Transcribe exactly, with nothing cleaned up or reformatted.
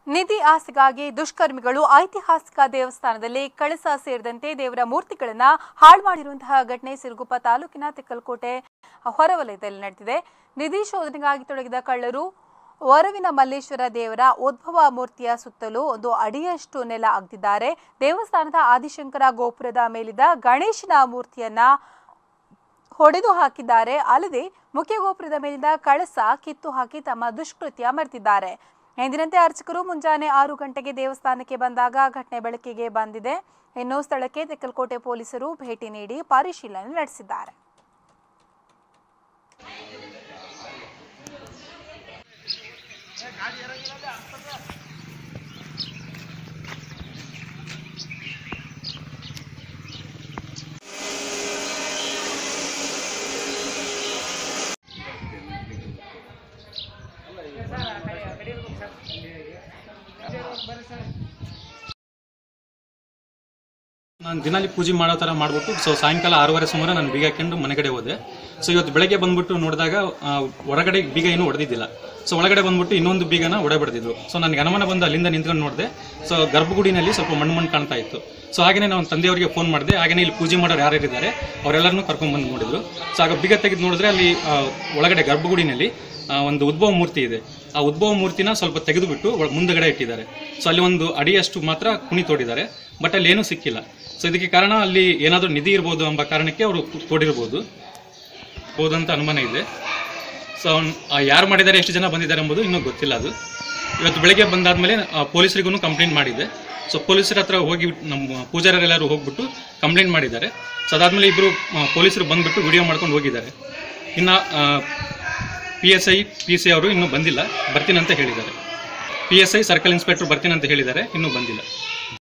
ನಿಧಿ ಆಸೆಗಾಗಿ ದುಷ್ಕರ್ಮಿಗಳು ಐತಿಹಾಸಿಕ ದೇವಸ್ಥಾನದಲ್ಲಿ ಕಳಸ ಸೇರಿದಂತೆ ದೇವರ ಮೂರ್ತಿಗಳನ್ನು ಹಾಳು ಮಾಡಿರುವಂತಹ ಘಟನೆ ಸಿರುಗುಪ್ಪ ತಾಲೂಕಿನ ತಿಕ್ಕಲಕೋಟೆ ಹೊರವಲಯದಲ್ಲಿ ನಡೆದಿದೆ. ನಿಧಿ ಶೋಧನೆಗಾಗಿ ತೊಡಗಿದ ಕಳ್ಳರು ವರವಿನ ಮಲ್ಲೇಶ್ವರ ದೇವರ ಉದ್ಭವ ಮೂರ್ತಿಯ ಸುತ್ತಲೂ ಒಂದು ಅಡಿಯಷ್ಟು ನೆಲ ಅಗೆದಿದ್ದಾರೆ. ದೇವಸ್ಥಾನದ ಆದಿಶಂಕರ ಗೋಪುರದ ಮೇಲಿದ್ದ ಗಣೇಶನ ಮೂರ್ತಿಯನ್ನ ಹೊಡೆದು ಹಾಕಿದ್ದಾರೆ. ಅಲ್ಲದೆ ಮುಖ್ಯ ಗೋಪುರದ ಮೇಲಿದ್ದ ಕಳಸ ಕಿತ್ತು ಹಾಕಿ ತಮ್ಮ ದುಷ್ಕೃತ್ಯ ಮೆರೆದಿದ್ದಾರೆ. ಎಂದಿನಂತೆ ಅರ್ಚಕರು ಮುಂಜಾನೆ ಆರು ಗಂಟೆಗೆ ದೇವಸ್ಥಾನಕ್ಕೆ ಬಂದಾಗ ಘಟನೆ ಬೆಳಕಿಗೆ ಬಂದಿದೆ. ಇನ್ನು ಸ್ಥಳಕ್ಕೆ ತಿಕ್ಕಲಕೋಟೆ ಪೊಲೀಸರು ಭೇಟಿ ನೀಡಿ ಪರಿಶೀಲನೆ ನಡೆಸಿದ್ದಾರೆ. ನಾನು ದಿನಾಲಿ ಪೂಜೆ ಮಾಡೋ ಥರ ಮಾಡಿಬಿಟ್ಟು ಸೊ ಸಾಯಂಕಾಲ ಆರೂವರೆ ಸುಮಾರು ನಾನು ಬೀಗ ಹಾಕೊಂಡು ಮನೆ ಕಡೆ ಹೋದೆ. ಸೊ ಇವತ್ತು ಬೆಳಗ್ಗೆ ಬಂದ್ಬಿಟ್ಟು ನೋಡಿದಾಗ ಹೊರಗಡೆ ಬೀಗ ಏನೂ ಹೊಡೆದಿದ್ದಿಲ್ಲ. ಸೊ ಒಳಗಡೆ ಬಂದ್ಬಿಟ್ಟು ಇನ್ನೊಂದು ಬೀಗನ ಹೊಡೆಬಿಡ್ತಿದ್ರು. ಸೊ ನನಗೆ ಅನುಮಾನ ಬಂದು ಅಲ್ಲಿಂದ ನಿಂತ್ಕೊಂಡು ನೋಡಿದೆ. ಸೊ ಗರ್ಭಗುಡಿನಲ್ಲಿ ಸ್ವಲ್ಪ ಮಣ್ಣು ಮಣ್ಣು ಕಾಣ್ತಾ ಇತ್ತು. ಸೊ ಹಾಗೆಯೇ ನಾವು ತಂದೆಯವರಿಗೆ ಫೋನ್ ಮಾಡಿದೆ. ಹಾಗೆಯೇ ಇಲ್ಲಿ ಪೂಜೆ ಮಾಡೋರು ಯಾರ್ಯಾರಿದ್ದಾರೆ ಅವರೆಲ್ಲರನ್ನೂ ಕರ್ಕೊಂಡ್ಬಂದು ನೋಡಿದ್ರು. ಸೊ ಆಗ ಬೀಗ ತೆಗೆದು ನೋಡಿದ್ರೆ ಅಲ್ಲಿ ಒಳಗಡೆ ಗರ್ಭಗುಡಿನಲ್ಲಿ ಒಂದು ಉದ್ಭವ ಮೂರ್ತಿ ಇದೆ. ಆ ಉದ್ಭವ ಮೂರ್ತಿನ ಸ್ವಲ್ಪ ತೆಗೆದುಬಿಟ್ಟು ಮುಂದಗಡೆ ಇಟ್ಟಿದ್ದಾರೆ. ಸೊ ಅಲ್ಲಿ ಒಂದು ಅಡಿಯಷ್ಟು ಮಾತ್ರ ಕುಣಿ ತೋಡಿದ್ದಾರೆ, ಬಟ್ ಅಲ್ಲಿ ಏನೂ ಸಿಕ್ಕಿಲ್ಲ. ಸೊ ಇದಕ್ಕೆ ಕಾರಣ ಅಲ್ಲಿ ಏನಾದರೂ ನಿಧಿ ಇರ್ಬೋದು ಎಂಬ ಕಾರಣಕ್ಕೆ ಅವರು ತೋಡಿರ್ಬೋದು ಹೋದಂತ ಅನುಮಾನ ಇದೆ. ಸೊ ಯಾರು ಮಾಡಿದ್ದಾರೆ, ಎಷ್ಟು ಜನ ಬಂದಿದ್ದಾರೆ ಎಂಬುದು ಇನ್ನೂ ಗೊತ್ತಿಲ್ಲ. ಅದು ಇವತ್ತು ಬೆಳಗ್ಗೆ ಬಂದಾದ್ಮೇಲೆ ಪೊಲೀಸರಿಗೂ ಕಂಪ್ಲೇಂಟ್ ಮಾಡಿದೆ. ಸೊ ಪೊಲೀಸರ ಹತ್ರ ಹೋಗಿ ನಮ್ಮ ಪೂಜಾರರೆಲ್ಲರೂ ಹೋಗ್ಬಿಟ್ಟು ಕಂಪ್ಲೇಂಟ್ ಮಾಡಿದ್ದಾರೆ. ಸೊ ಅದಾದ್ಮೇಲೆ ಇಬ್ಬರು ಪೊಲೀಸರು ಬಂದ್ಬಿಟ್ಟು ವಿಡಿಯೋ ಮಾಡ್ಕೊಂಡು ಹೋಗಿದ್ದಾರೆ. ಇನ್ನು P S I P C ಅವರು ಇನ್ನೂ ಬಂದಿಲ್ಲ, ಬರ್ತೀನಂತ ಹೇಳಿದ್ದಾರೆ. P S I circle inspector ಬರ್ತೀನಂತ ಹೇಳಿದ್ದಾರೆ, ಇನ್ನೂ ಬಂದಿಲ್ಲ.